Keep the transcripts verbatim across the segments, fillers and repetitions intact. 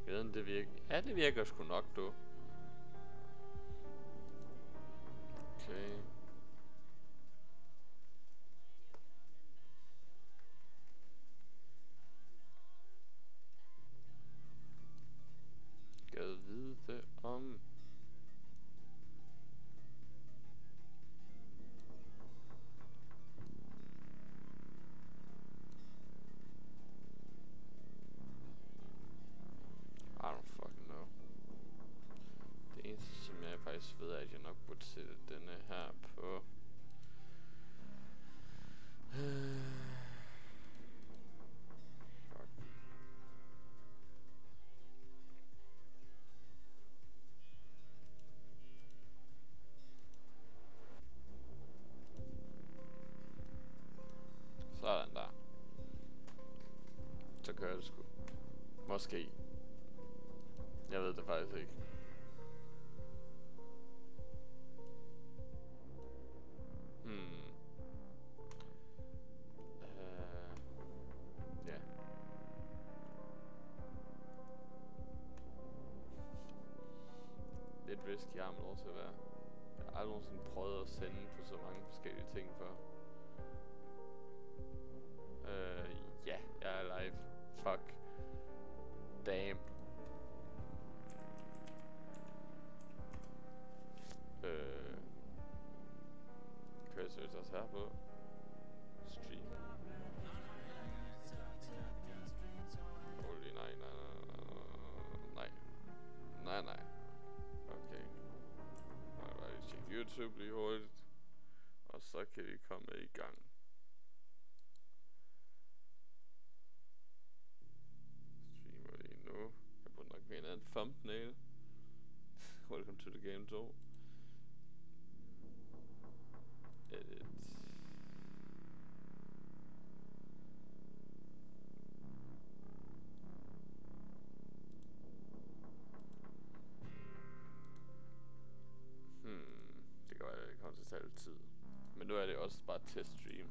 Jeg ved, om det virker. Ja, det virker sgu nok, du. Okay. Gad vide det om. I don't fucking know. Det eneste, som jeg faktisk ved, er, at jeg nok burde sætte denne her på. Fuck. Sådan der. Så kører det sgu. Måske. Jeg ved det faktisk ikke. Hmm. Uh, ja. Lidt risky har man lov til at være. Jeg har aldrig nogensinde prøvet at sende på så mange forskellige ting før. Øh, ja, jeg er live. Fuck. Damn. Øh. Kører jeg seriøst også her på stream? Holy, nej, nej, nej, nej, nej, nej. Okay. Nej, bare lige tjekke YouTube lige hurtigt. Og så kan vi komme i gang. Streamer lige nu. Jeg burde nok mene en thumbnail. Welcome to the game to. Edit. Hmm, det kan være, at det kommer til at tage lidt tid. Men nu er det også bare teststream.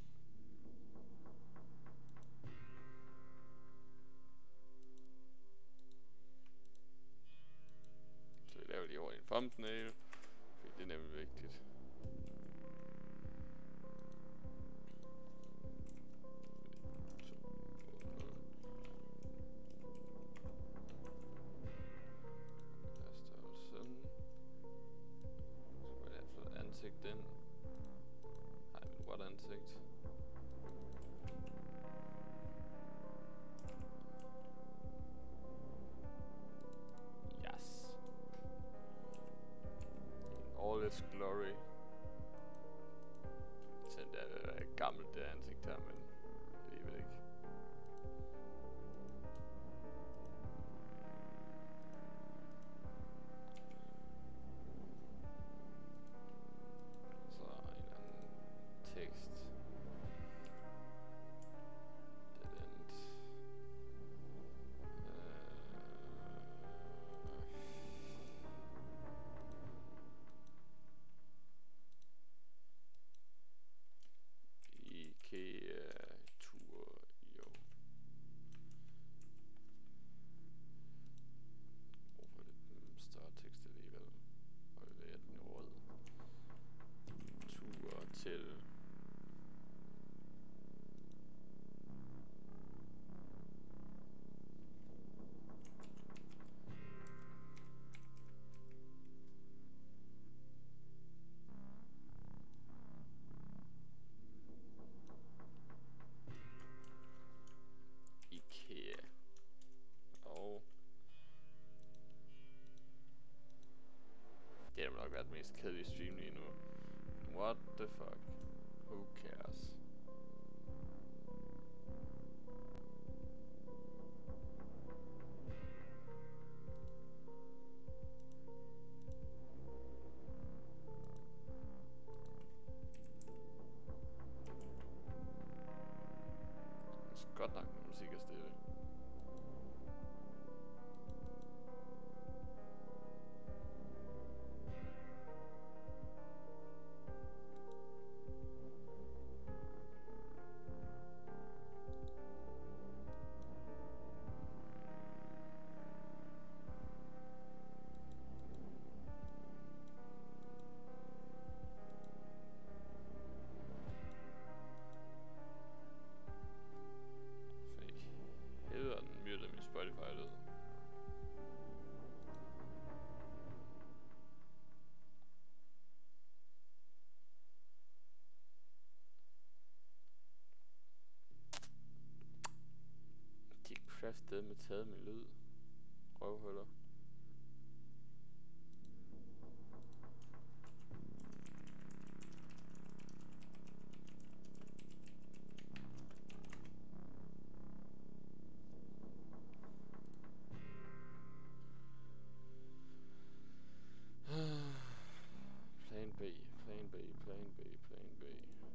Så vi laver lige over en thumbnail, fordi det er nemlig vigtigt. Ansigt ind. Nej, men what ansigt? Yes. In all its glory. Så det er et gammelt det ansigt her, men alligevel ikke. Så en eller anden tekst. Dead end. IKEA tur, jo. Hvorfor er det den større tekst alligevel? Og vi ved, at den er rød. Tur til IKEA. Og det har nok været den mest kedelige stream lige nu. What the fuck? Who cares? Det er godt nok, når musik er stille. kraftedeme taget min lyd. Røvhuller. Plan B, plan B, plan B, plan B.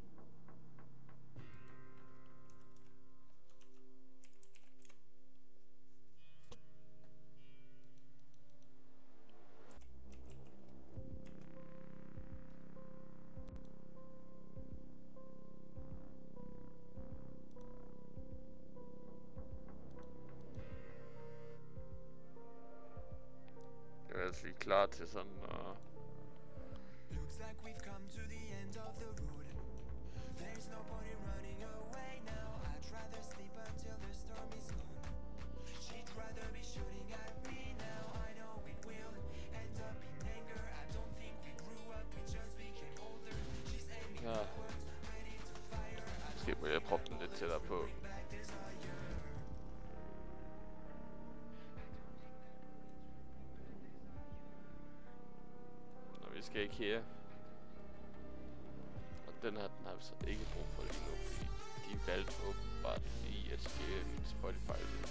Jeg er altså lige klar til sådan at... Looks like we've come to the end of the road. There's no point in running away now. I'd rather sleep until the storm is gone. She'd rather be shooting at me now. I know it will end up in anger. I don't think we grew up, we just became older. She's aiming Ja. forward, ready to fire. Måske må jeg proppe den lidt tættere på. Nå, vi skal ikke her. Og den her, den har vi så ikke brug for lige nu, fordi de valgte åbenbart lige at skære min Spotify-lyd.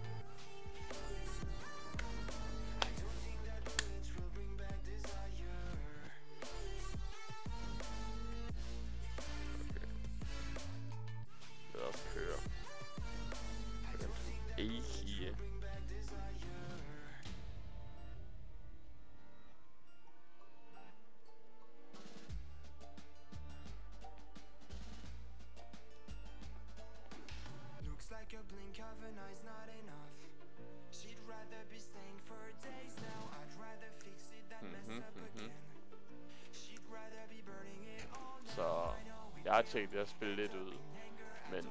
Lad os køre. Ikke. Looks like a blink of an eye's not enough. She'd rather be staying for days now. I'd rather fix it than mess up again. She'd rather be burning it all now. Så jeg har tænkt at spille lidt ud, men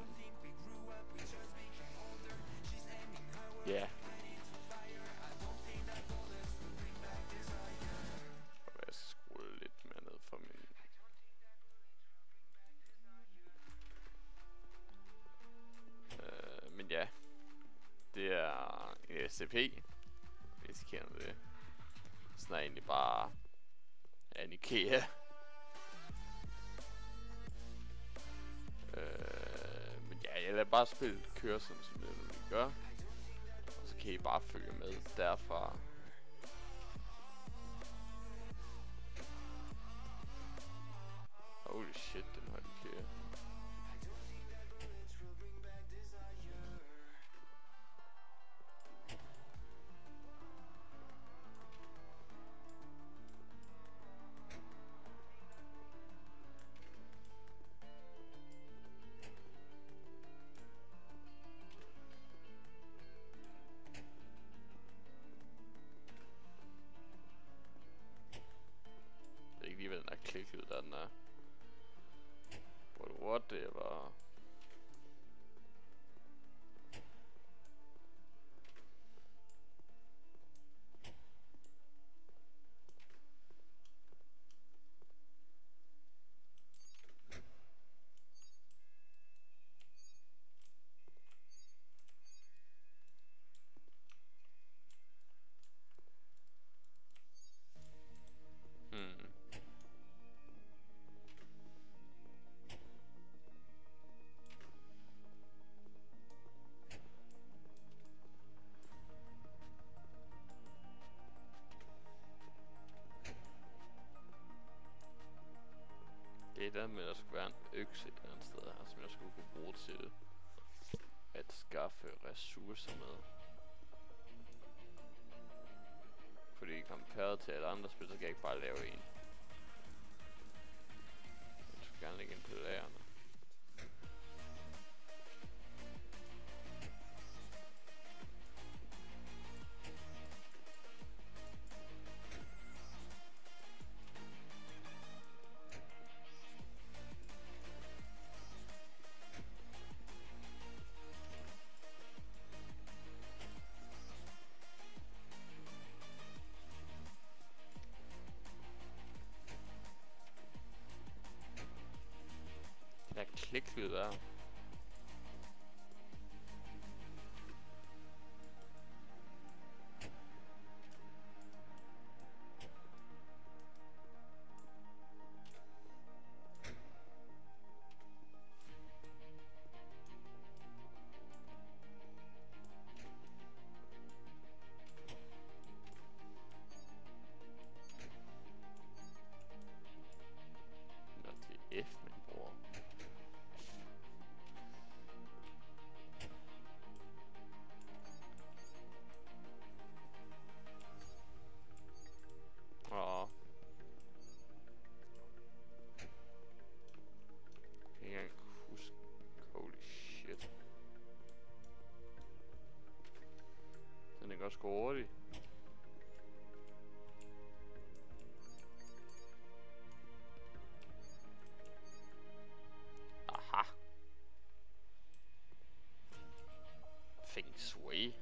ja. Jeg skal skrue lidt mere ned for min. Øh, men ja, det er en S C P, hvis I kender det. Sådan er egentlig bare en IKEA. Øh, men ja, jeg lader bare spillet køre sådan, som det nu vi gør. Og så kan I bare følge med derfra. Holy shit, den har den kører. Det er ikke lige, hvad den er klikket ud, der den er. But whatever. Hmm. Det er der med, at der skulle være en økse et eller andet sted her, som jeg skulle kunne bruge til at skaffe ressourcer med. Fordi komperet til alle andre spil, så kan jeg ikke bare lave en. Jeg skulle gerne lægge ind på lagerne. Den der kliklyd der. også gå hurtigt. Aha. Feng Shui.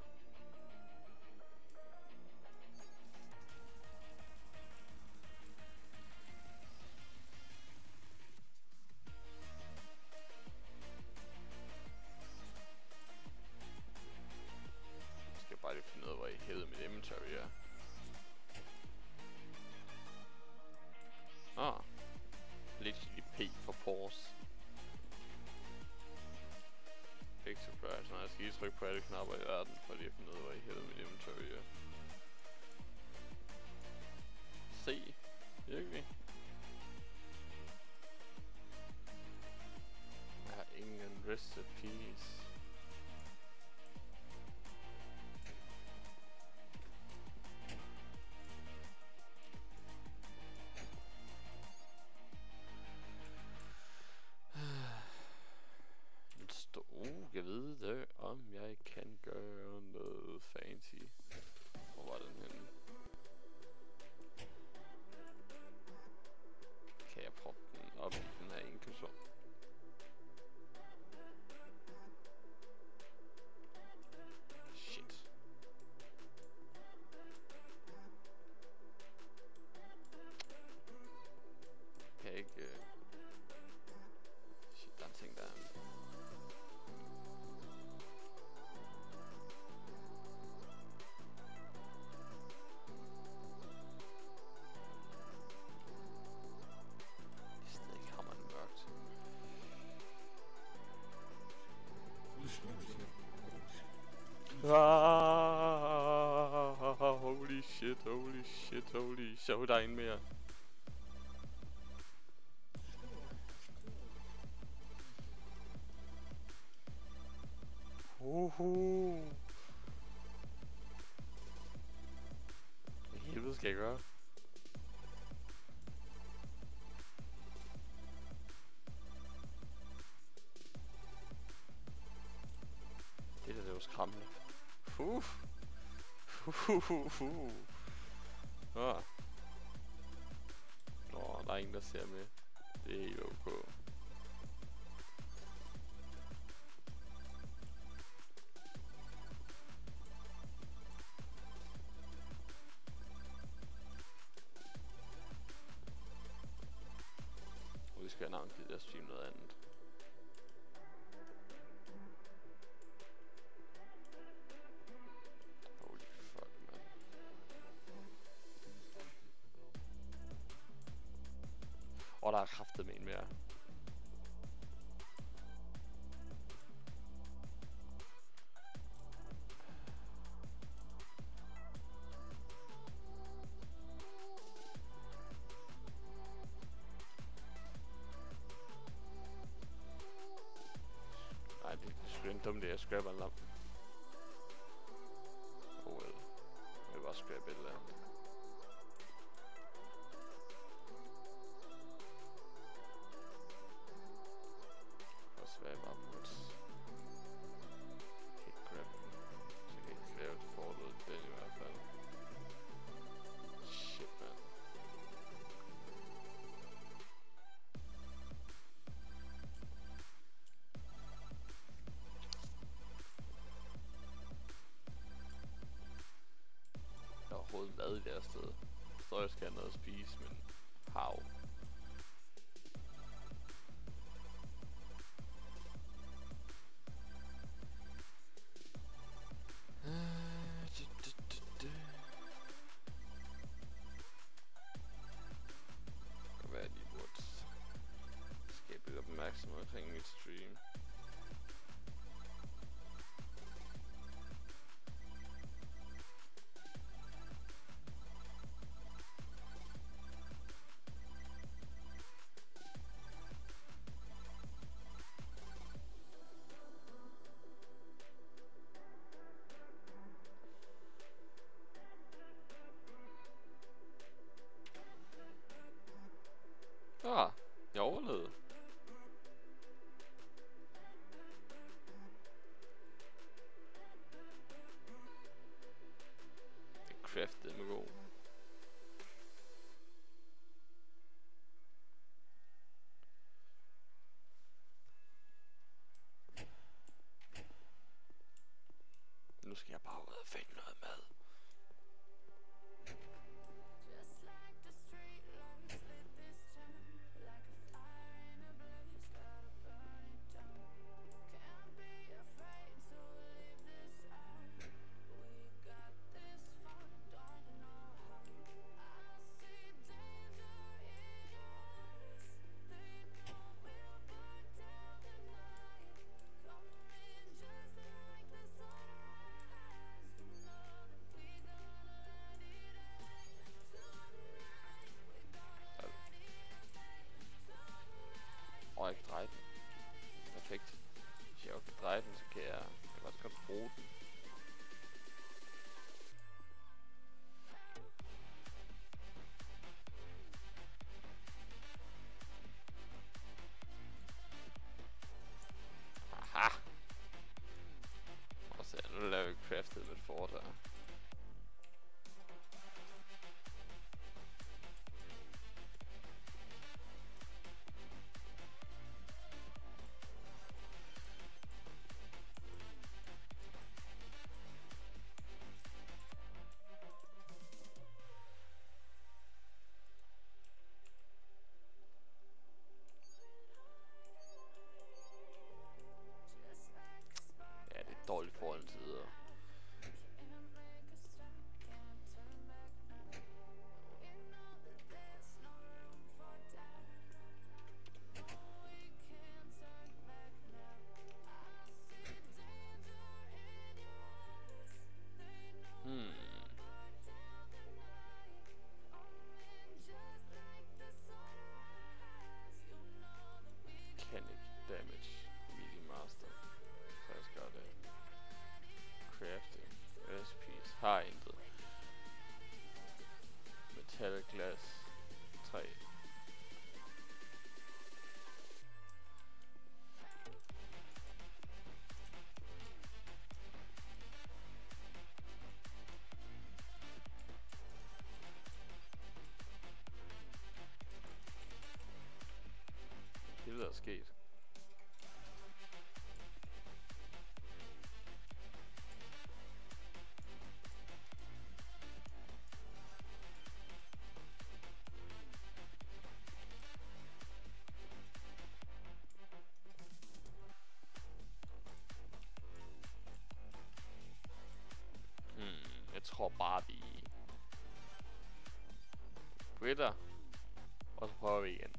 Bare lige finde ud af, hvor I hævede mit inventory er. Ah. Literally P for pause. Big surprise. Nej, jeg skal lige trykke på alle knapper i verden, for lige at finde ud af, hvor I hævede mit inventory er. Se. Virkelig. Jeg har ingen recipes. Jeg ved det, om jeg kan gøre noget fancy. Hvor var den henne? Kan jeg proppe den op i den her inklusion? Shit. Kan jeg ikke... Uh... Shit, der er en ting der. Ah, holy shit, holy shit, holy shit. Der er en mere. Uhu. Hvad helvede skal jeg gøre? Det der, det var skræmmende. Fuh. Fuh, fuh, fuh. Ah. Nå, der er ingen, der ser med. Det er helt ok. Og vi skal have navngivet deres stream noget andet. Og der er kraftet med en mere. Nej, det er sgu en dum, det jeg scrapper en lampe. Oh well. Jeg vil bare scrappe et eller andet. Hvad var mod? Okay, grab den. Så kan jeg ikke lave et forlod den i hvert fald. Shit, man. Jeg har overhovedet været i det her sted. Jeg står, jeg skal have noget at spise, men how? Opmærksomhed omkring mit stream. craftet med god. Nu skal jeg bare ud og finde noget mad. Og jeg kan dreje den. Perfekt. Hvis jeg kan dreje den, så kan jeg, jeg kan også godt bruge den. Aha! Og så nu laver vi craftet med et fort her. Dårligt forhold til tider. Hmm. Mechanic damage. Medium master. Så jeg skal gøre det. Crafting. Recipes. Har intet. Metal glass. tre. Det der er sket. Jeg tror bare vi quitter, og så prøver vi igen.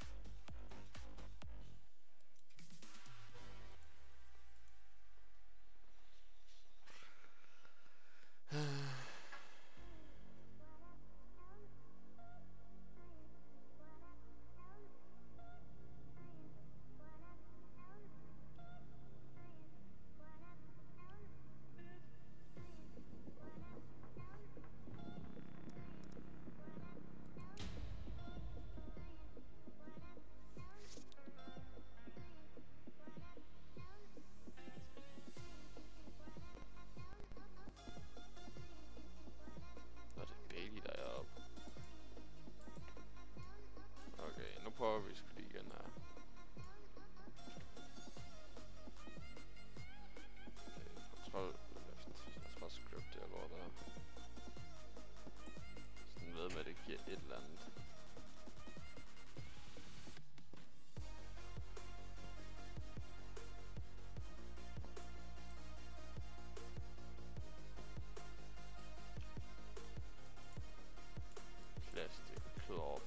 Prøver vi sgu lige igen her. Okay, kontrol left. Lad os bare script det her lort her. Sådan ved med at det giver et eller andet. Plastic cloth.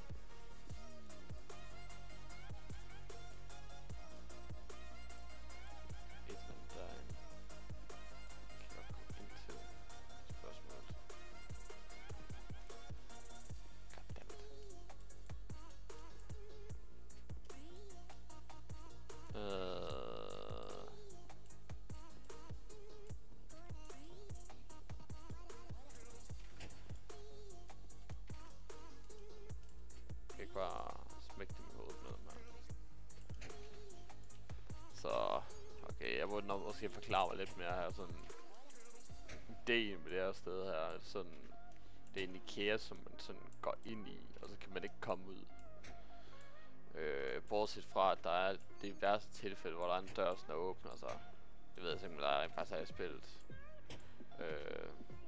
Bare smække dem i hovedet med dem her. Så, okay, jeg burde nok måske forklare mig lidt mere her, sådan ideen med det her sted her, sådan, det er en IKEA, som man sådan går ind i, og så kan man ikke komme ud. Øh, bortset fra, at der er det værste tilfælde, hvor der er en dør, som er åben, og så... Det ved jeg simpelthen, der er faktisk har jeg spillet. Øh,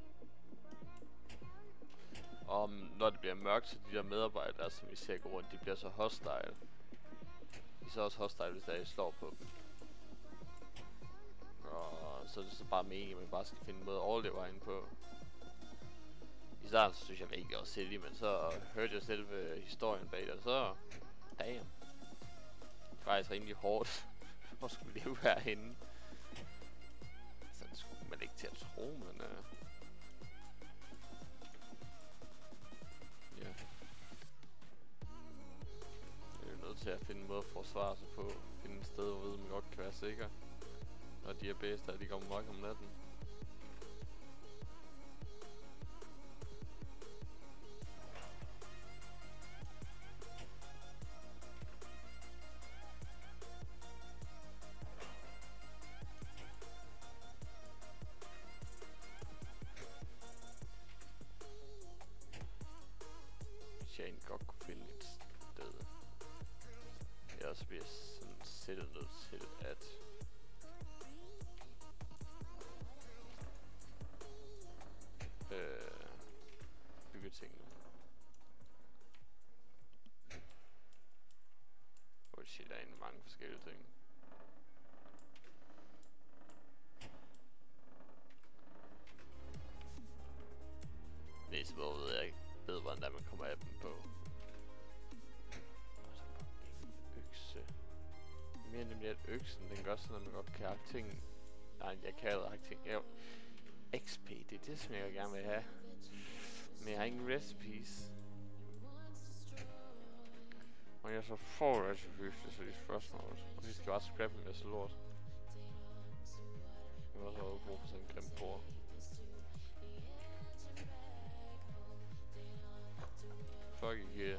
og når det bliver mørkt, så de der medarbejdere, som vi ser gå rundt, de bliver så hostile. De er så også hostile, hvis der I slår på dem. Og så er det så bare meningen, at man bare skal finde en måde at overleve herinde på. I starten så synes jeg virkelig også silly, men så hørte jeg selve historien bag det, og så... Damn. Det er faktisk rimelig hårdt at skulle leve herinde. Så det skulle man ikke til at tro, men... Uh... Ja. Jeg er nødt til at finde en måde at forsvare sig på. Finde et sted, hvor man godt kan være sikker. Når de her bæster, de kommer mørk om natten. Hvis jeg egentlig godt kunne finde et sted. Ellers bliver jeg sådan sættet nødt til at... Øh, bygge tingene. Oh shit, der er egentlig mange forskellige ting. Næste måde ved jeg ikke ved, hvordan der man kommer af dem på. Og så bare en økse. Mere nemlig at øksen, den gør sådan, at man godt kan hakke ting. Nej, jeg kan allerede hakke ting. Jo. X P, det er det, som jeg gerne vil have. Men jeg har ingen recipes. Og jeg så får recipes, så det er spørgsmålet. Og vi skal bare scrappe en masse lort. Jeg må også have brug for sådan en grim bord. Fuck yeah.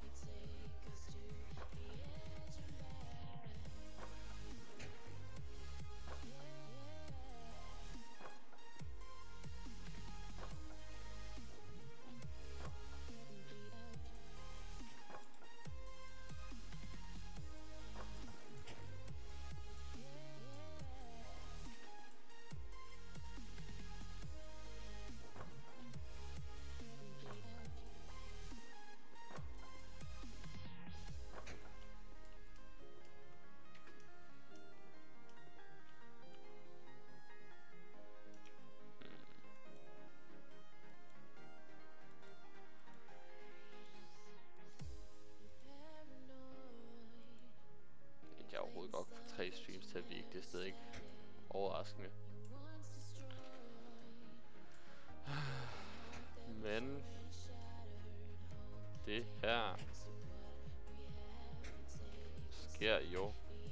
Jeg overhovedet godt for tre streams til at blive det sted, ikke overraskende. Men det her sker jo.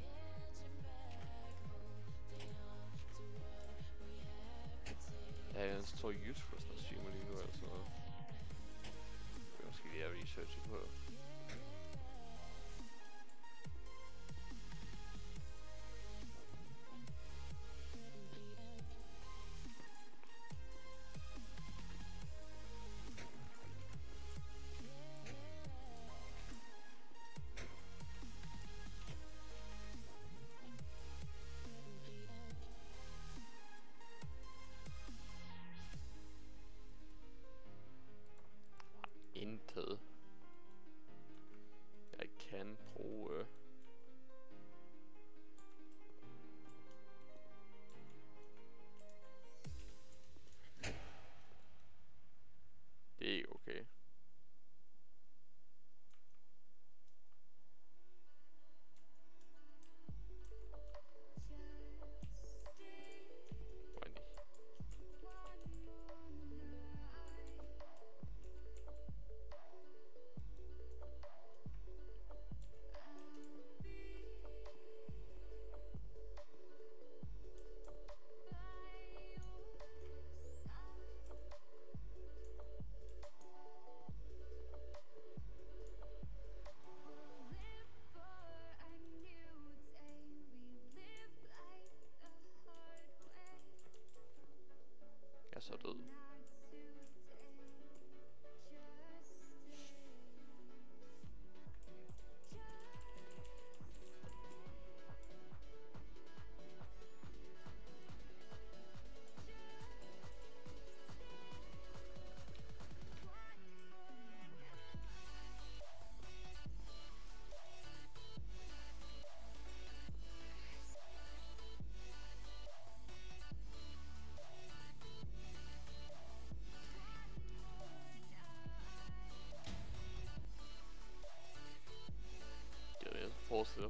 Ja, jeg tror YouTube sådan streamer lige nu eller sådan noget. Jeg måske lige have researchet på. Intet.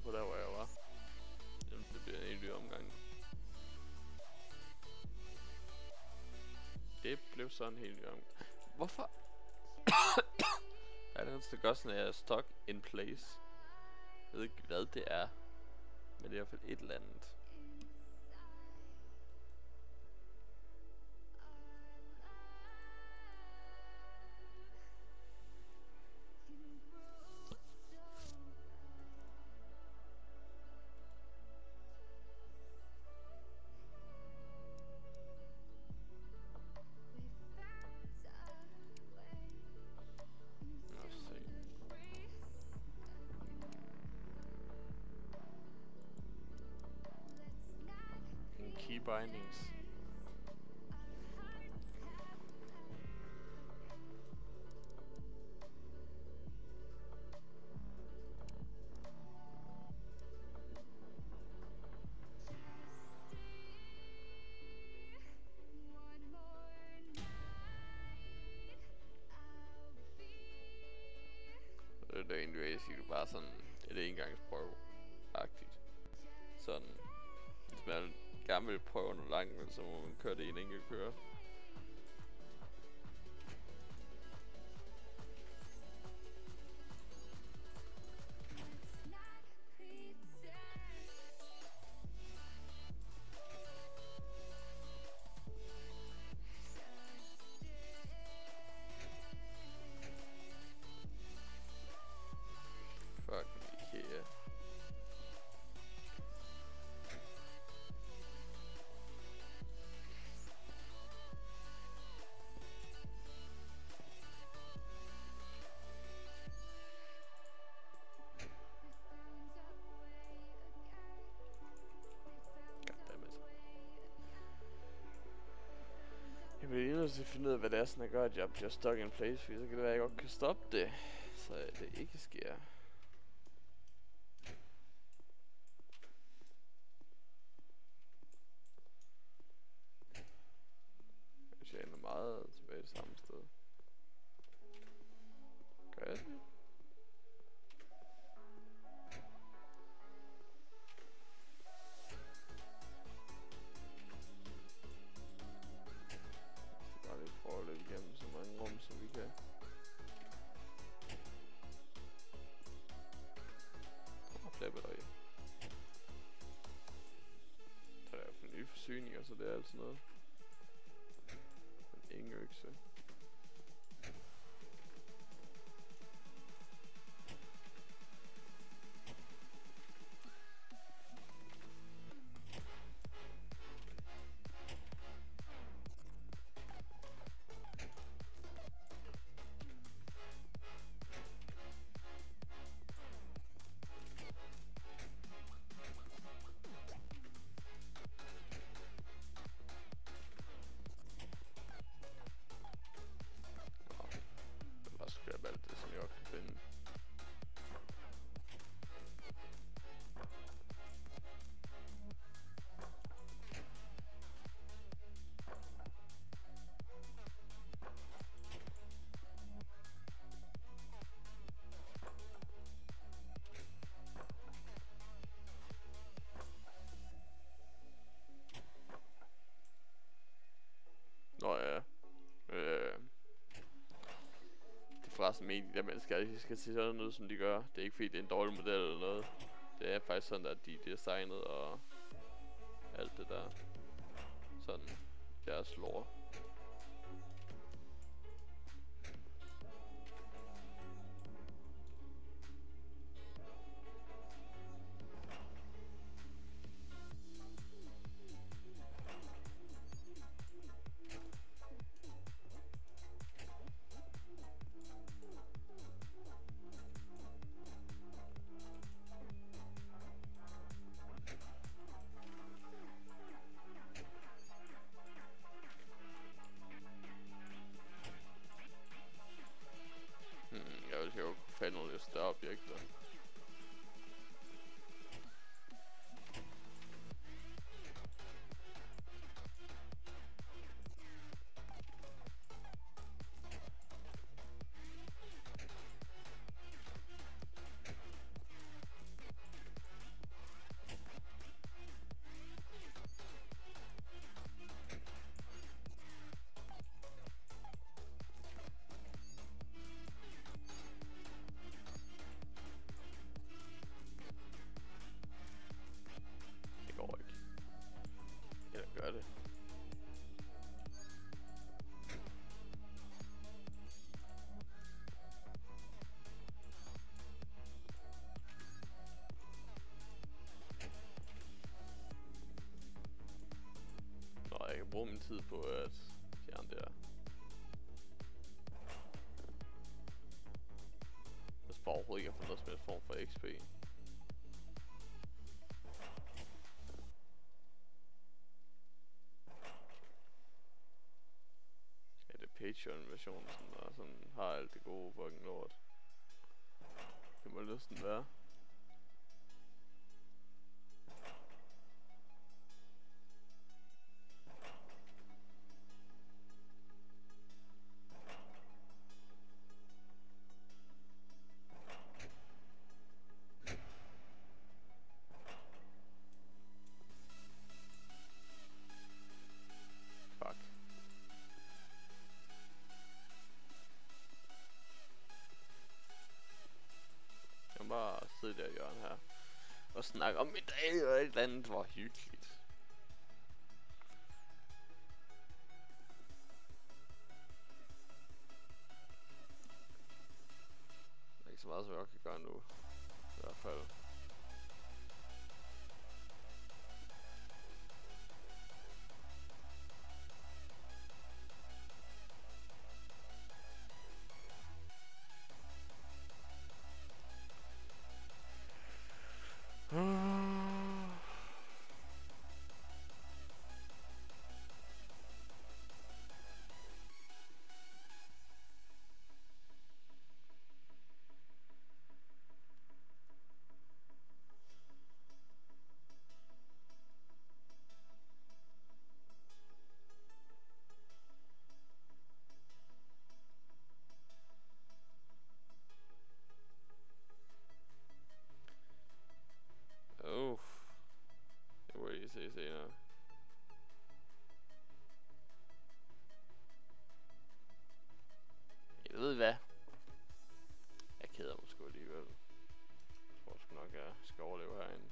på der, hvor jeg var. Jamen, det bliver en helt ny omgang. Det blev sådan en helt ny omgang. Hvorfor? Er det eneste gør sådan, at jeg er stuck in place? Jeg ved ikke, hvad det er. Men det er i hvert fald et eller andet. Key bindings. Det er egentlig, jeg siger, bare sådan et engangsprøve-agtigt. Sådan, hvis man gerne vil prøve noget langt, men så må man køre det i en enkelt køre. Jeg vil lige nødt til at finde ud af, hvad det er, sådan, der gør, at jeg bliver stuck in place, fordi så kan det være, at jeg godt kan stoppe det, så det ikke sker. Hvis jeg ender meget tilbage det samme sted. Gør jeg det? Så vi kan. Og flappe der i. Så er der for nye forsyninger, så det er altså noget. Men ingen økse. Nå ja. Øh. Det er forresten meningen, at man skal, skal se sådan noget, som de gør. Det er ikke fordi, det er en dårlig model eller noget. Det er faktisk sådan, at de er designet og alt det der. Sådan deres lore. Finde nogle lidt større objekter. bruge min tid på at fjerne det her. Hvis bare overhovedet ikke har fået noget som helst form for X P. Ja, det er Patreon-versionen, sådan, og sådan har alt det gode fucking lort. Det må næsten være. Bare sidde der i hjørnet her og snakke om min dag og et eller andet. Hvor hyggeligt. Der er ikke så meget, som jeg kan gøre nu. I hvert fald. Se senere. Jeg ved hvad. Jeg keder mig sgu alligevel. Jeg tror sgu nok jeg skal overleve herinde.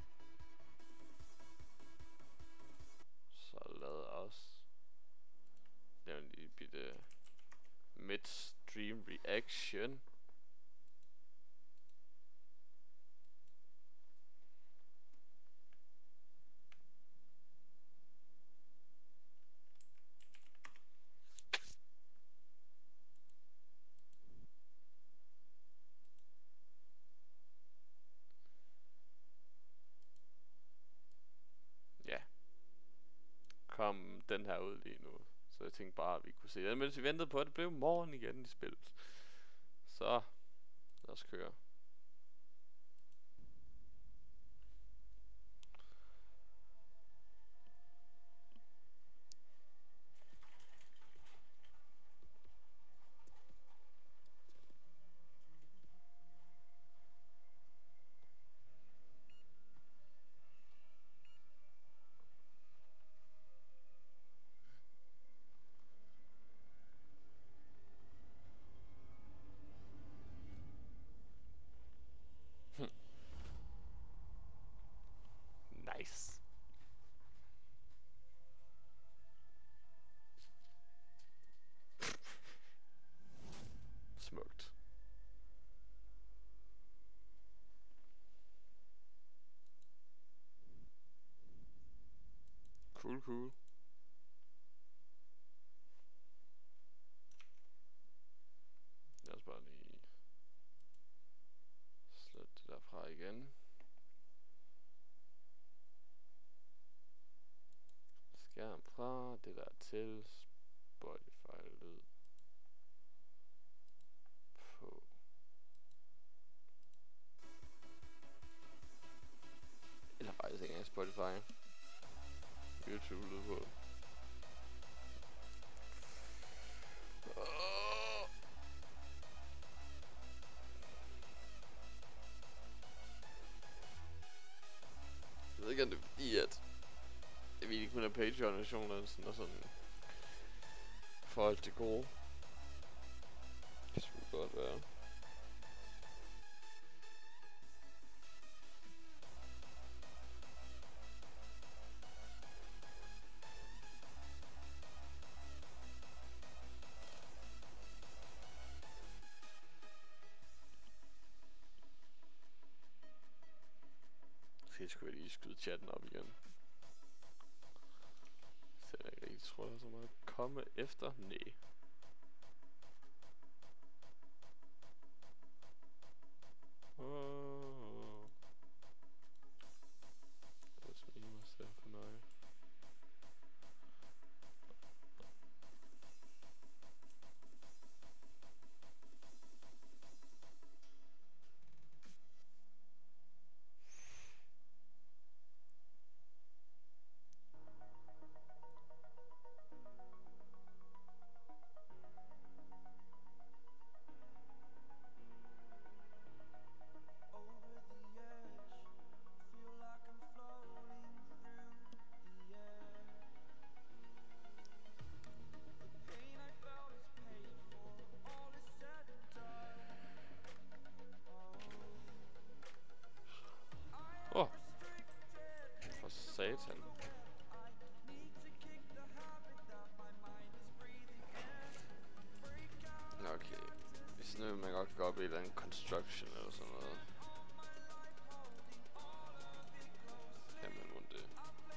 Så lad os lave en lille bitte midstream reaction. Kom den her ud lige nu. Så jeg tænkte bare, at vi kunne se det. Mens vi ventede på, at det blev morgen igen i spillet. Så lad os køre. Nice. Smukt. Cool, cool. Lad os bare lige slette det derfra igen. Skærm fra det der til Spotify lyd på. Eller faktisk ikke engang Spotify. YouTube lyd på. Oh. Jeg ved ikke om det er fordi at jeg ved ikke kun af Patreon-versioner sådan og sådan for alt det gode. Det skulle godt være. Så jeg skulle lige skyde chatten op igen. Så er det ikke ikke tror, der er så meget at komme efter. Nej. Oh. Let's me myself and I. Åh, for satan. Okay, hvis nu man godt kan gå op i et eller andet construction eller sådan noget. Kan man mon det?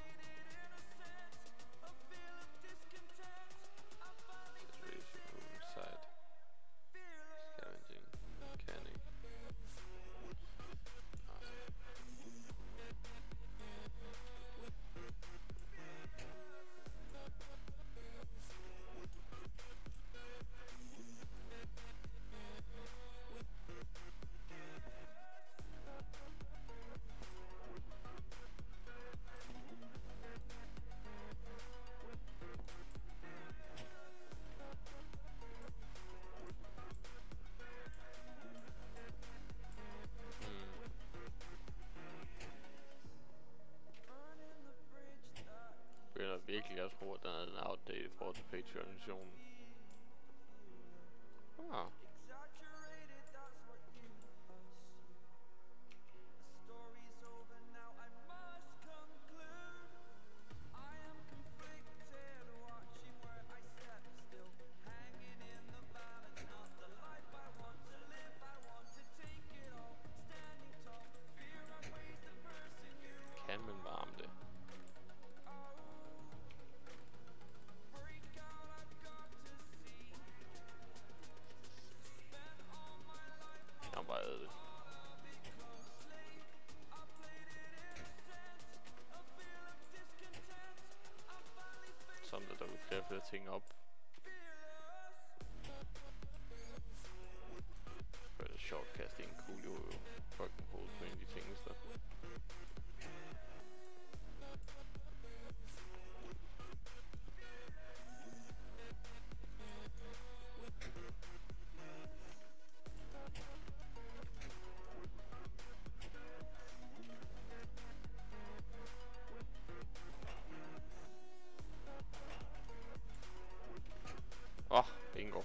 Saturation, site. Scavenging, mechanic. Jeg begynder virkelig at tro, at den er en outdated i forhold til Patreon-missionen. Ah. Kan man varme det? Jeg bare æde det. Som der dukker flere og flere ting op. Det er sjovt at kaste en kugle i hovedet. Fucking hovedet på en af de ting der. Åh, oh, bingo.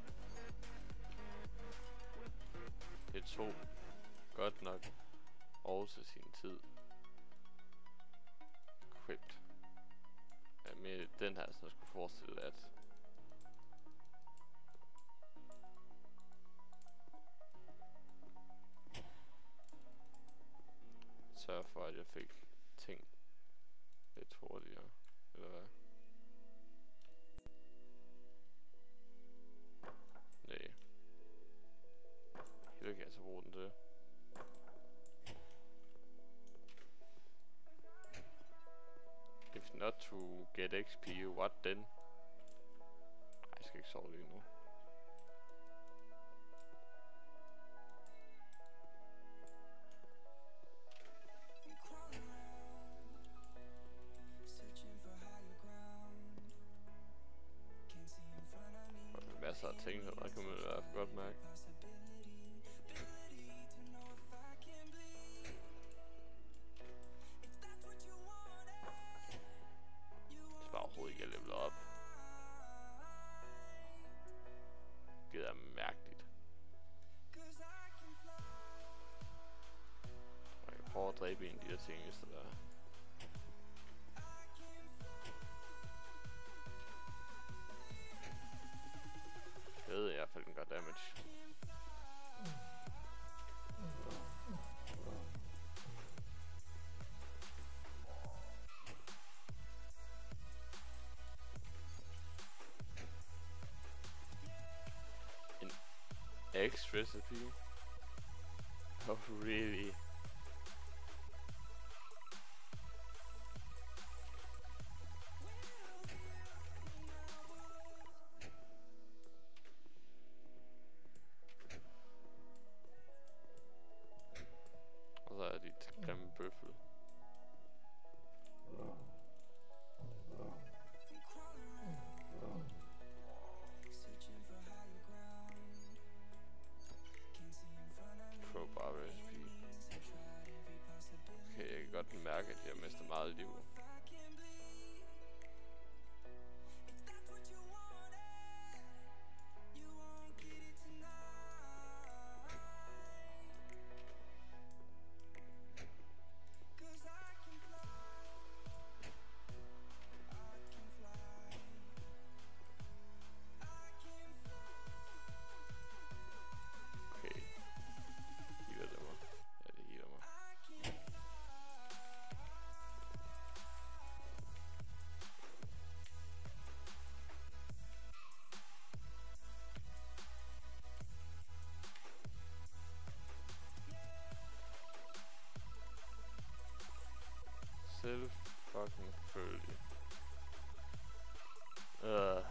Det tog godt nok også sin tid. Equipped. Ja, med den her, så jeg skulle forestille at sørge for, at jeg fik ting lidt hurtigere, eller hvad? Nej. Det kan jeg så bruge den til. If not to get X P, what then? Nej, jeg skal ikke sove lige nu. Der er masser af ting, der kan man i hvert fald godt mærke. Overhovedet ikke er levelet op. Det er mærkeligt. Jeg kan prøve at dræbe en af de der ting, hvis der er. Jeg ved i hvert fald, den gør damage. X recipe. Oh really? Og så er dit grimme bøffel. Crowbar recipe. Okay, jeg kan godt mærke, at jeg mister meget liv. Selv fucking følge. Uh.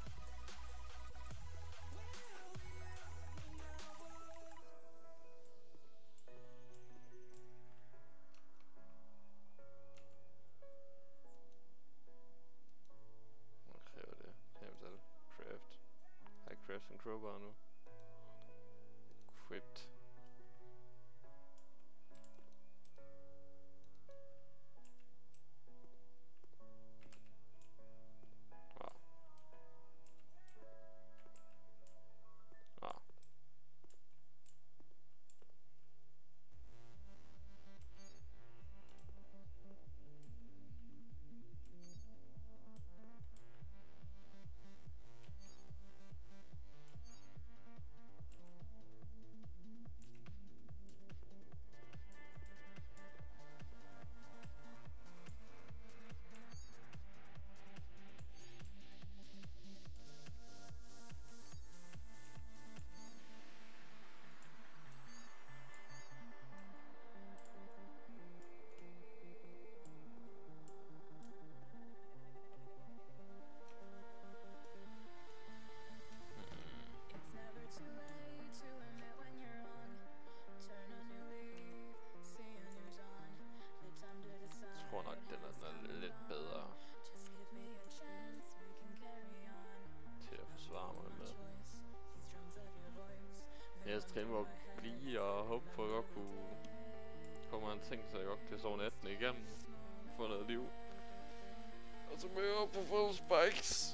Hvad kræver det? Jamen så er det craft. Har jeg craft en crowbar nu? Equipped. Jeg streamer og blive og håbe på at jeg godt kunne komme en ting, så jeg godt kan sove natten igen. Få noget liv. Og så møder jeg på full spikes.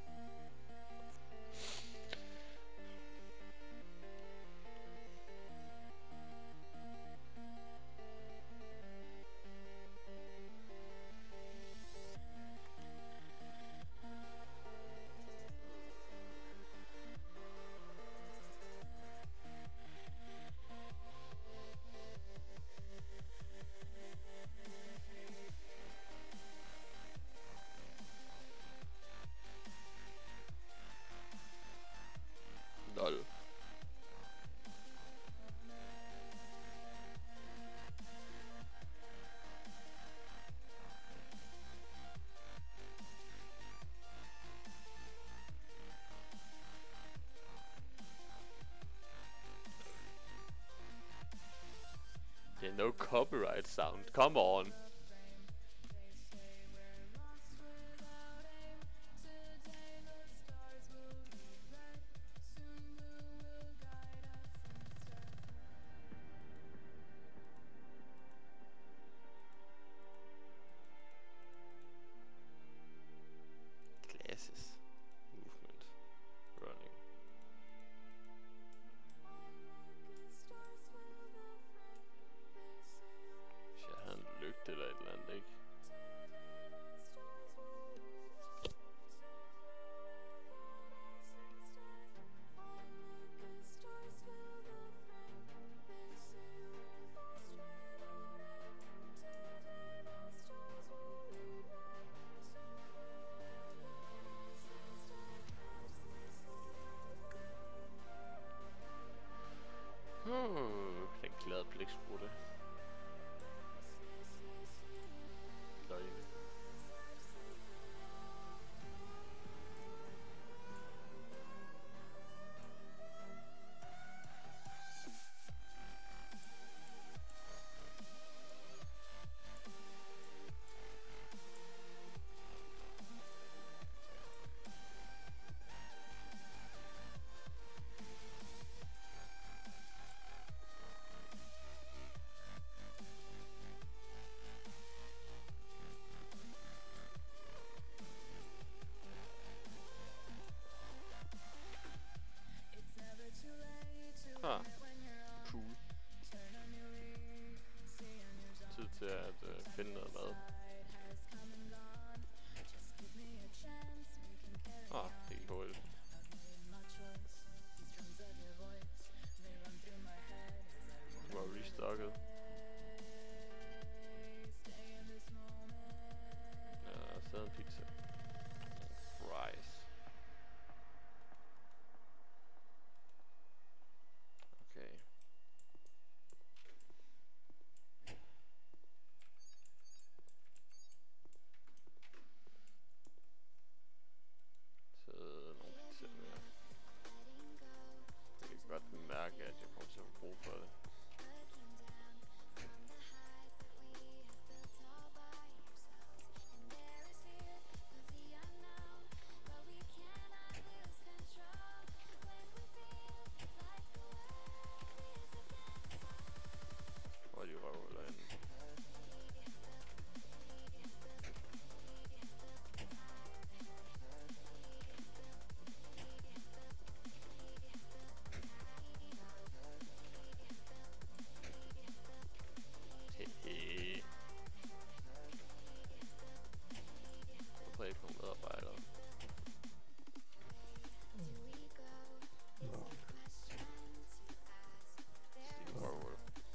Lol. Yeah, no copyright sound. Come on. Glasses. Movement. Running. Hvis jeg havde en lygte finde noget mad. Ah, det gik hurtigt. Du var restocket. Ja, stadig en pizza. Fries. Okay. Så nogle pizza mere. Jeg kan godt mærke, at jeg kommer til at få brug for det. Hvor er de røvhuller henne? Hehe. Jeg får ikke nogen medarbejdere. Stil røvhul.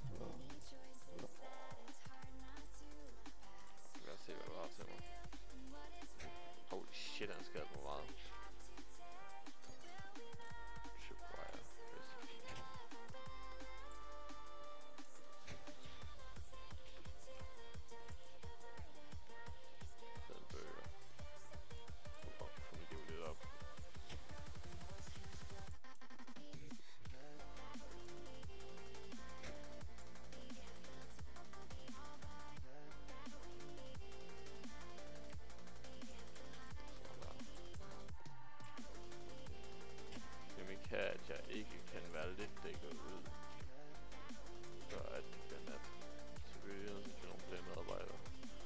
Lad os se, hvad du har til mig. Holy shit, han skadede mig meget. Tripwire. Den bøger. Få mit liv lidt op. Kan at jeg ikke kan være lidt dækket ud, før at det bliver nat. Så vil jeg nødt til at finde nogle flere medarbejdere.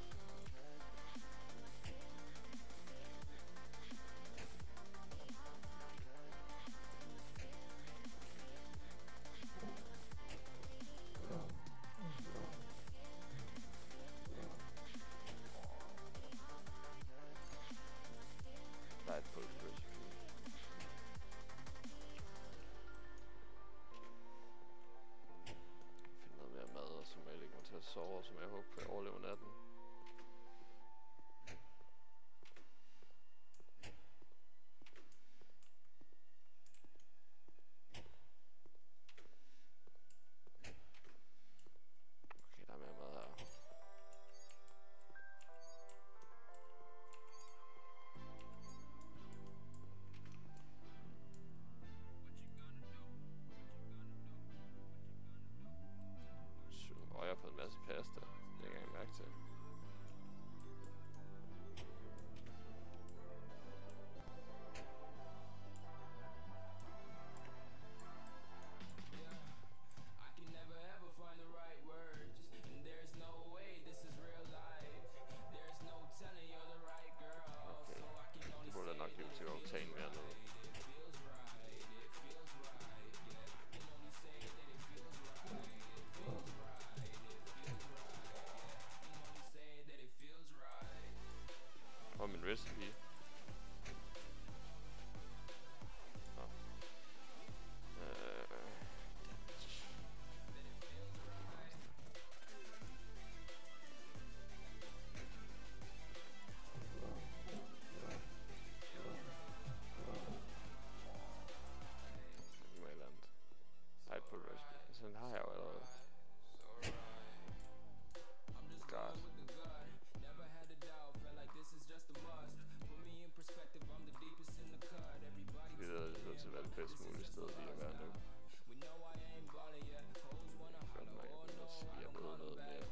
Der er et fuldt recipe. Som jeg ikke må til at sove, som jeg håber på at overleve natten. Okay, der er mere mad her. Og jeg har fået en masse pasta. Det er ikke engang mærke til. Okay, de burde nok lige til at tage en mere ned. Hvor er min recipe? Nå. Øh. Nu er jeg landet. Ej, på recipe. Sådan har jeg jo allerede. God. Vi ved, at det er nødt til at være det bedst mulige sted lige at være nu. Godt nok, jeg vil sige, at jeg ved noget mere.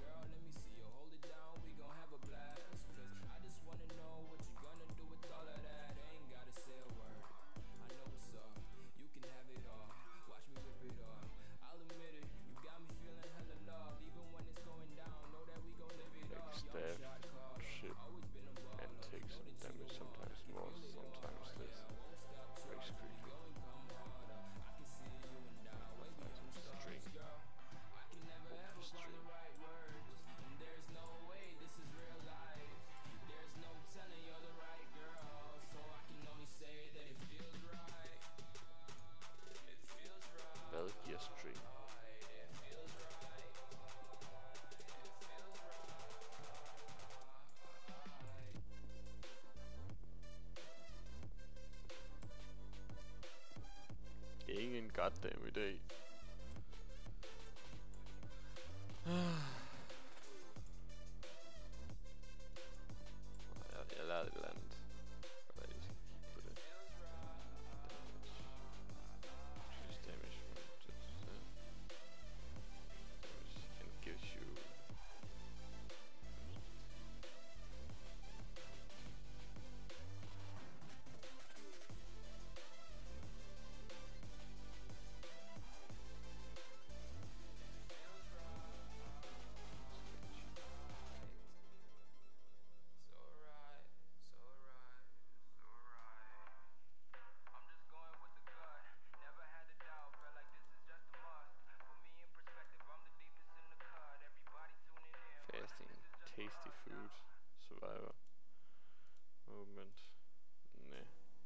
Staff, shit, and take some damage, sometimes more, sometimes less. Very screwy. fucking goddamn idé. jeg, jeg lærte et eller andet. Hvad er det, jeg skal kigge på det? Damage. Increase damage from just, uh, damage and gives you fasting, tasty food, survivor, movement, nah.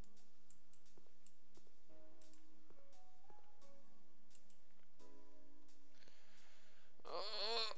Oh.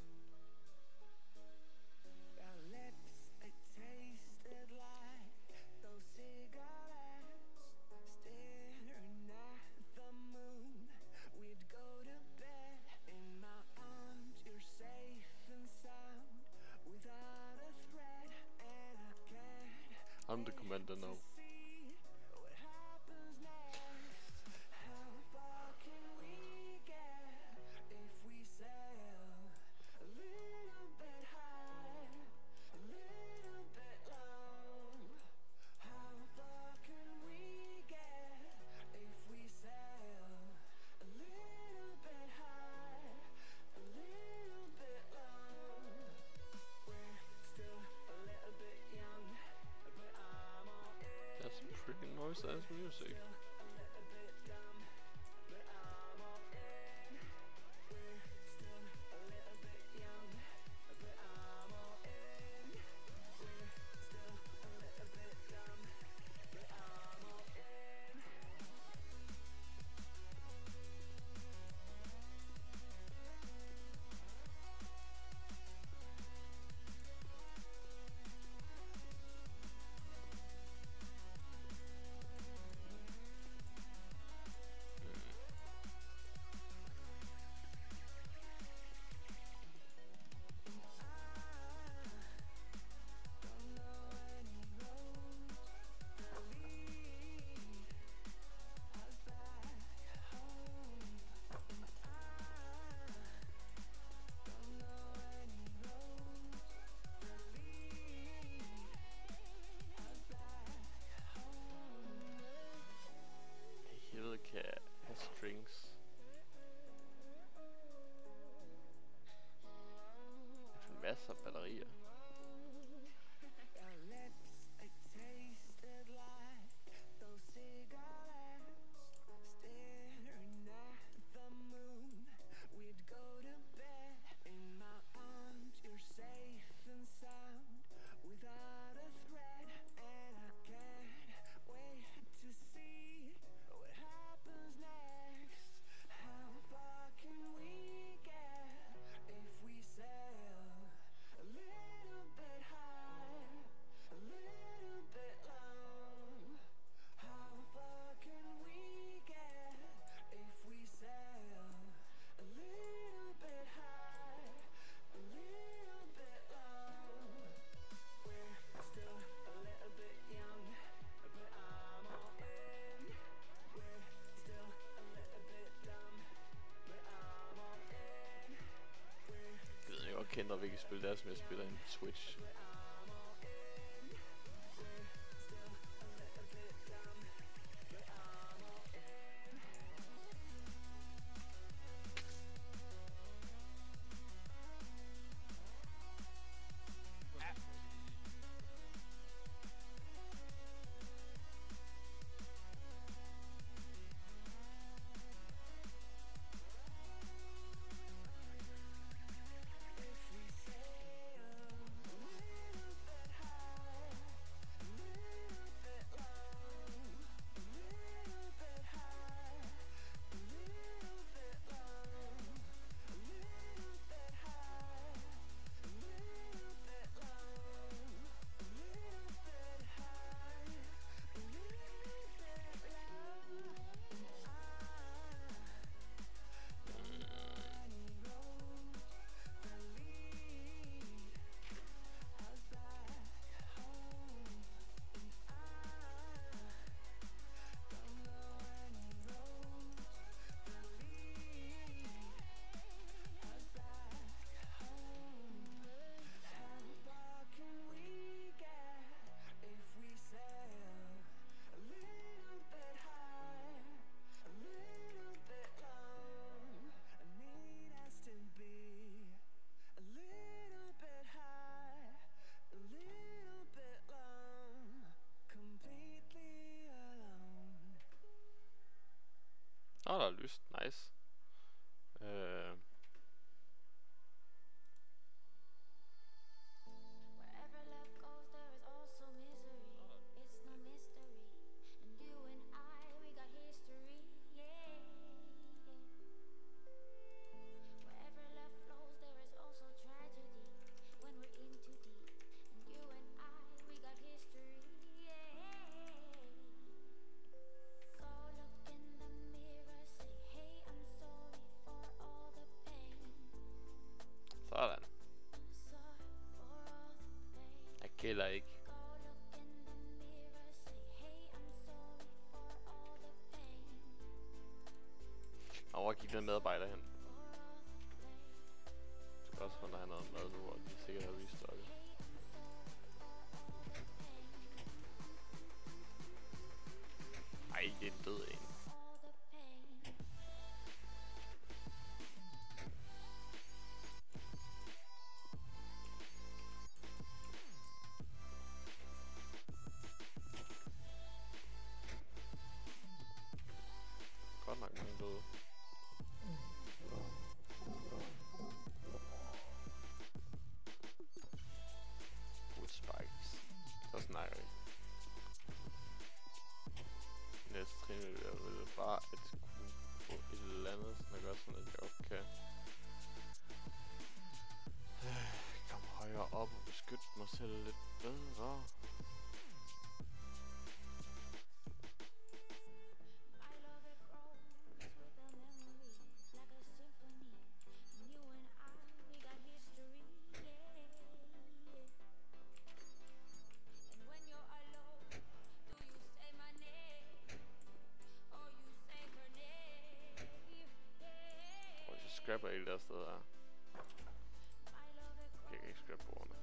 Your lips, they tasted like those cigarettes. Staring at the moon, we'd go to bed in my arms. You're safe and sound without a threat, and I can't I'm the commander now. see what happens next. How far can we get if we sail a little bit high, a little bit low? How far can we get if we sail a little bit high, a little bit low? We're still a little bit young, but I'm all in. That's some pretty nice ass music. A little bit dumb, but I'm all in. We're still a little bit young, but I'm all in. We're still a little bit dumb, but I'm all in. Don't know any roads that lead us back home. And I don't know any roads that lead us back home. Helvede kan have strings. Jeg har masser af batterier. Your lips, they tasted like those cigarettes. Staring at the moon, we'd go to bed in my arms. You're safe and sound without a threat, and I can't wait to see what happens next. How far can we get if we sail a little bit high, a little bit low? How far can we get if we sail a little bit high, a little bit low? We're still a little bit young, but I'm all in. We're still a little bit dumb, but I'm all in. We're Jeg ved ikke, jeg kender hvilket spil det er, som jeg spiller en Switch. I'm all in. We're still a little bit dumb, but I'm all in. If we sail a little Nå, der er lyst. Nice. Øh. Sådan. Jeg kælder ikke. Og hvor gik den medarbejder hen? Jeg skal også finde, at han havde mad nu, og de sikkert har restokket. Ej, det er en død en. Godt nok mange døde. Good spikes. Så snakker vi. Næste trin vil jeg vel bare at kunne få et eller andet, så jeg gør sådan, at jeg også kan komme højere op og beskytte mig selv lidt bedre. Scrapper alle der steder her. Jeg kan ikke scrappe bordene.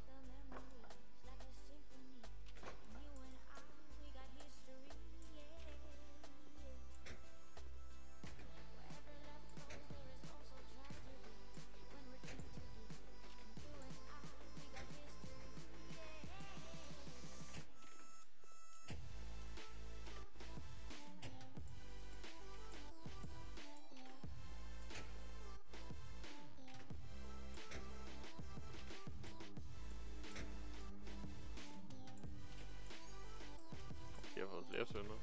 Jeg har fået flere sønner.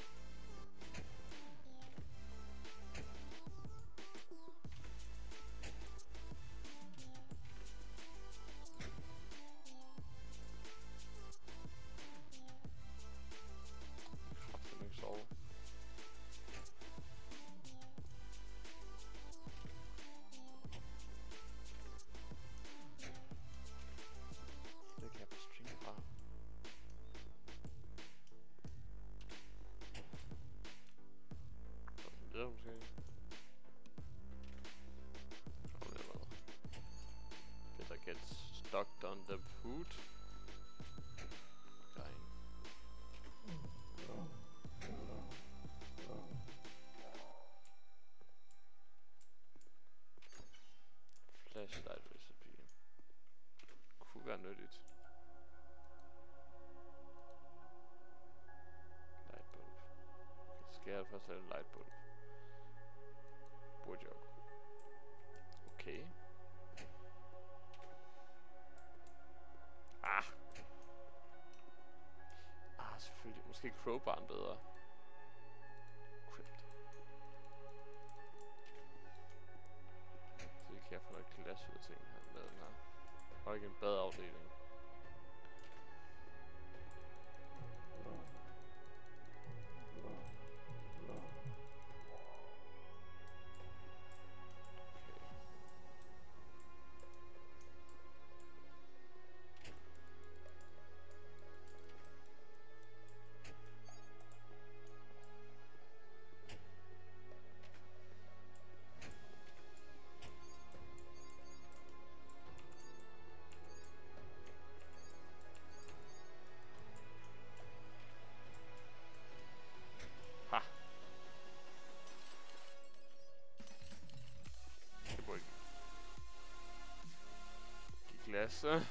Jeg kan simpelthen ikke sove. Det kan jeg på stream fra. Ja, måske. Whatever. Better get stuck on the food. Okay. Flashlight recipe. Kunne være nyttigt. Lightbulb. Okay, skal jeg først lave en lightbulb? Burde jeg. Okay. Ah. Ah, selvfølgelig. Måske crowbar'en bedre. Crypt. Så kan jeg få noget glas ud af ting her med den her. Og ikke en badeafdeling. Klasse.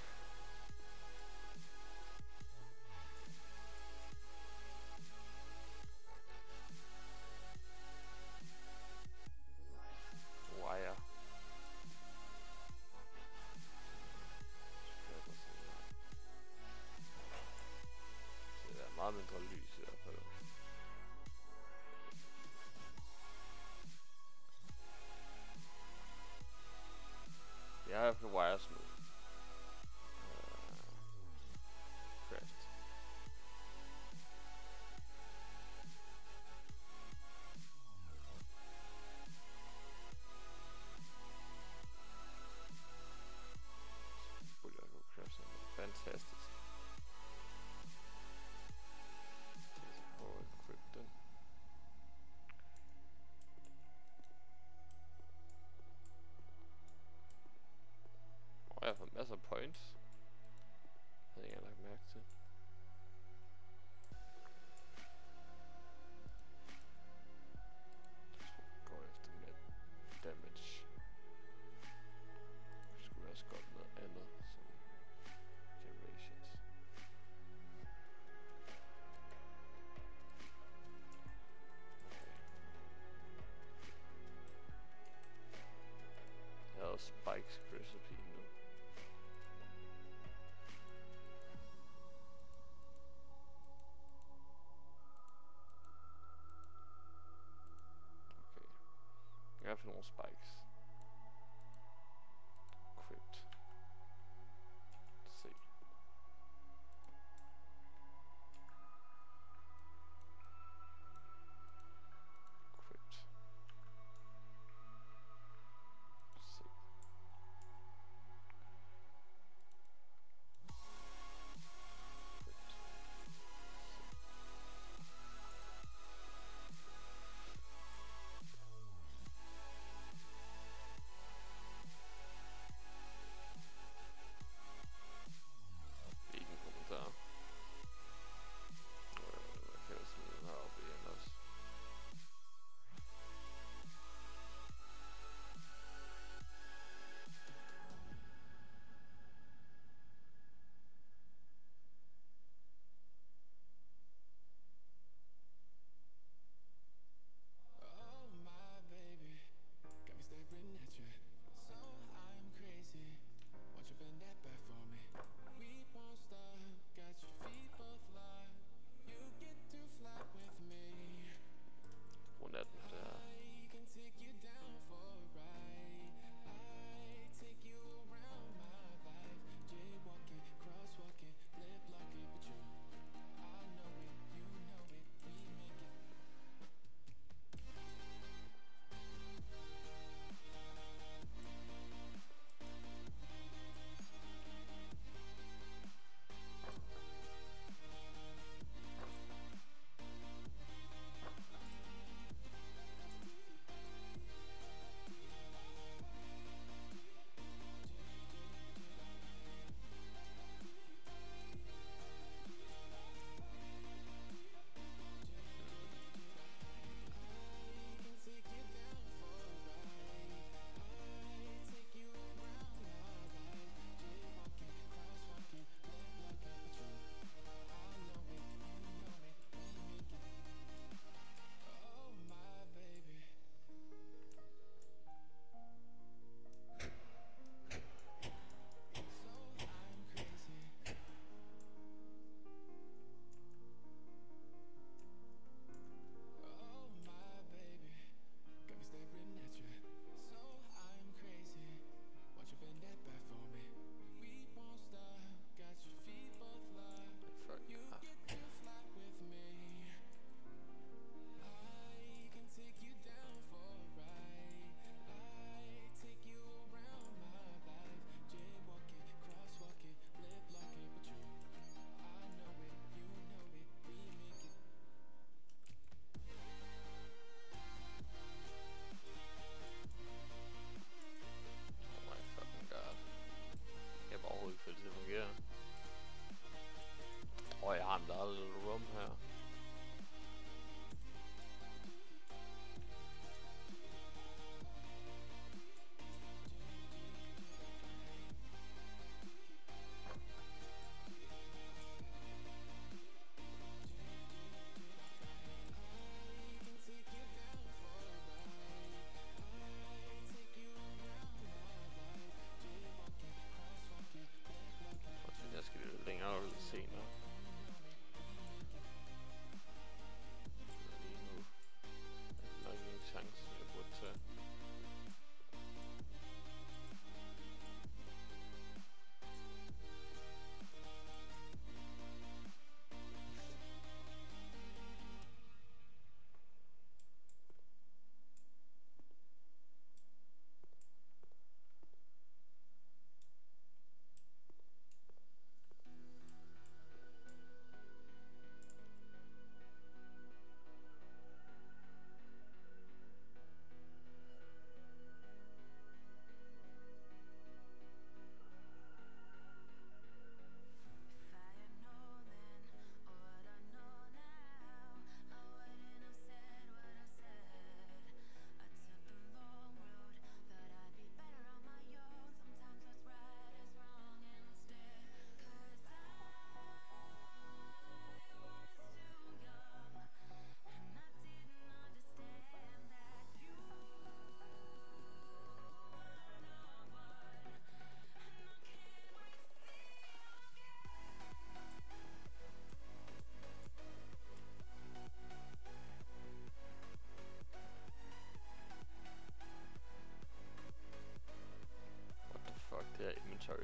Hvad så points? Havde jeg ikke lagt mærke til. Går efter med damage. Skulle også godt noget andet som generations. Jeg havde Spikes recipe nu. Okay. Jeg har fundet nogle spikes. Crypt. Se. Crypt. Se. Crypt.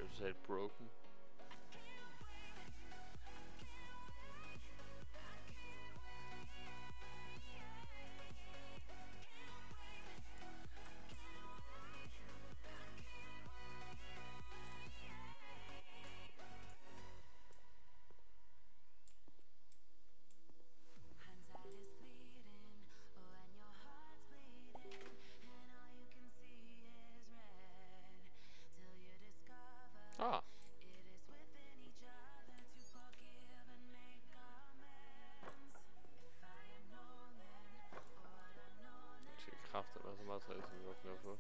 totalt broken. Ah. Det skal kræfter være så meget træ, som vi godt kan få.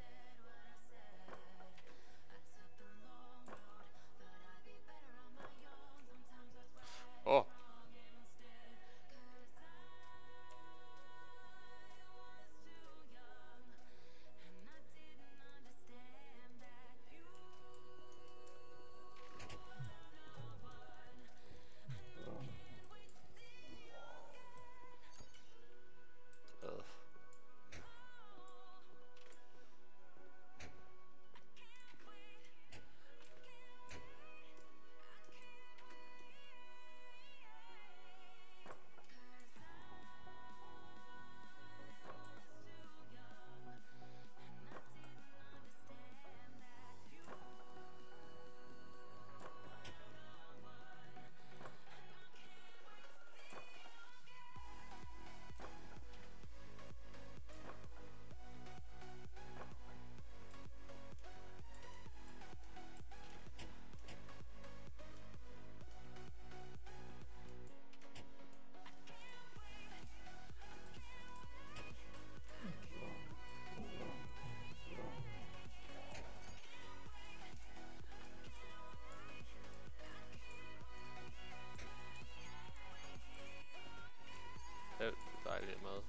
Åh. Oh. Det er dejligt mad.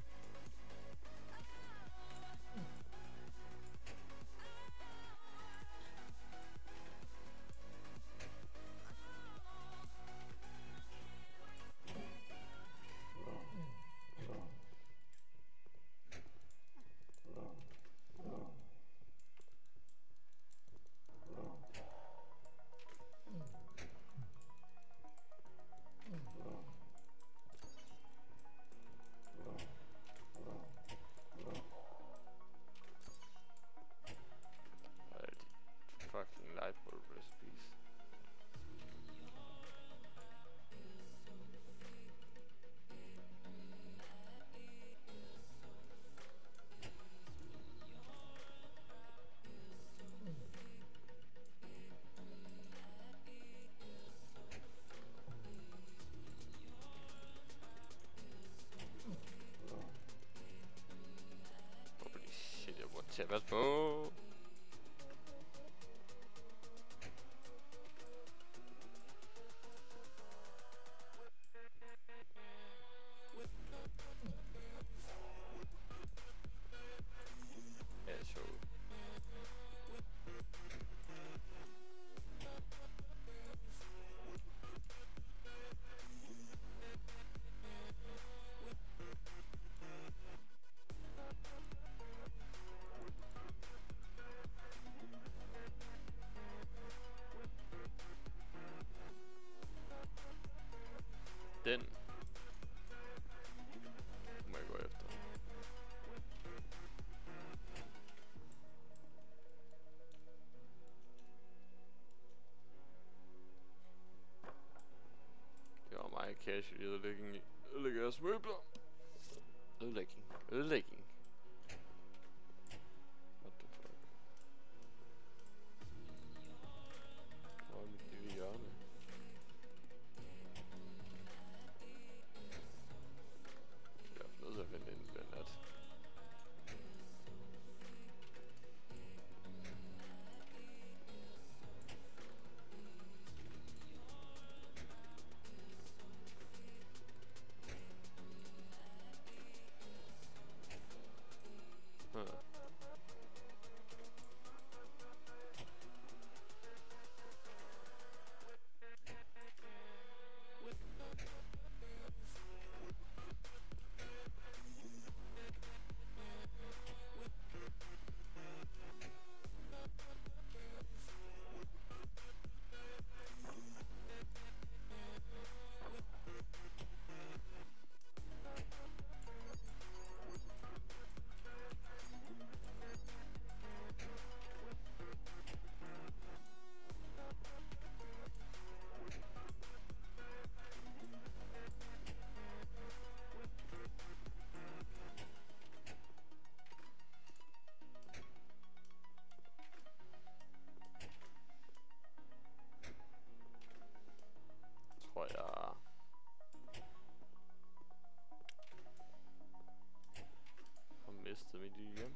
Fucking light bulb recipes. Holy shit, jeg burde til at passe på. Den må jeg gå efter. Det var meget casual i ødelægging. Ødelægge jeres møbler. Ødelægging. Ødelægging. What the fuck? Hvor er mit lille hjørne? Jeg er nødt til at vente inden det bliver nat. mistet mit hjem.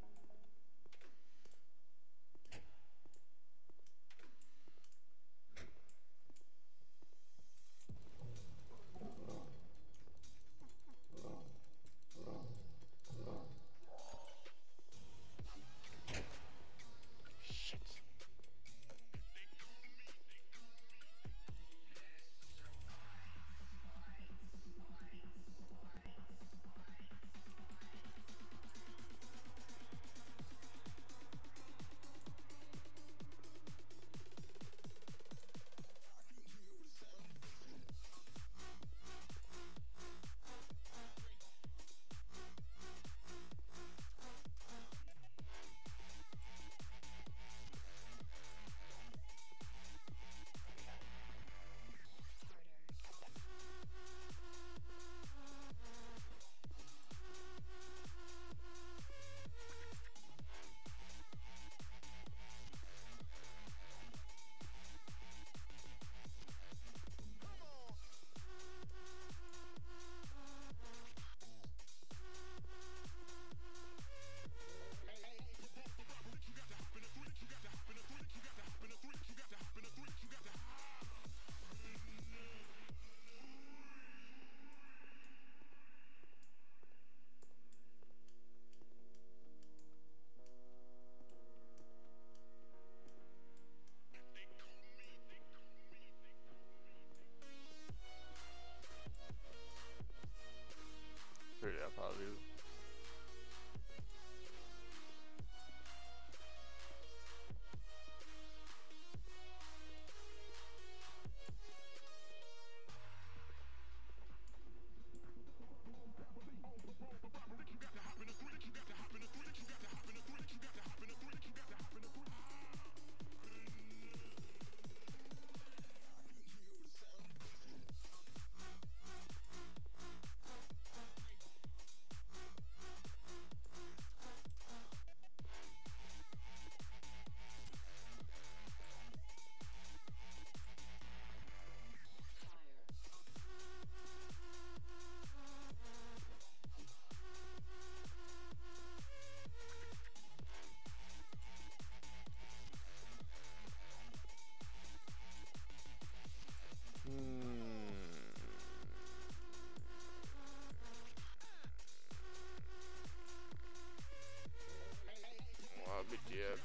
Føler jeg bare vildt. Mit hjem.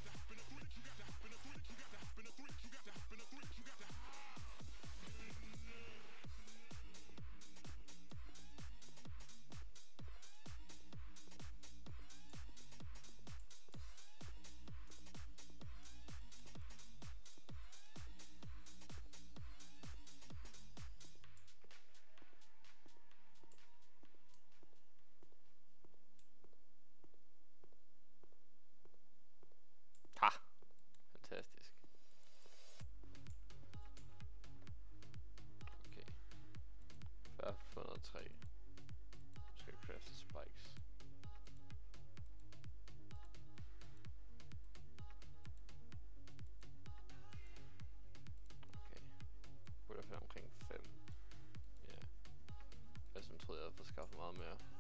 Ha! Fantastisk. Okay. fyrre for hundrede og tre. Skal crafte spikes. Okay. Burde have omkring fem. Ja. Jeg som troede, jeg havde fået skaffet meget mere.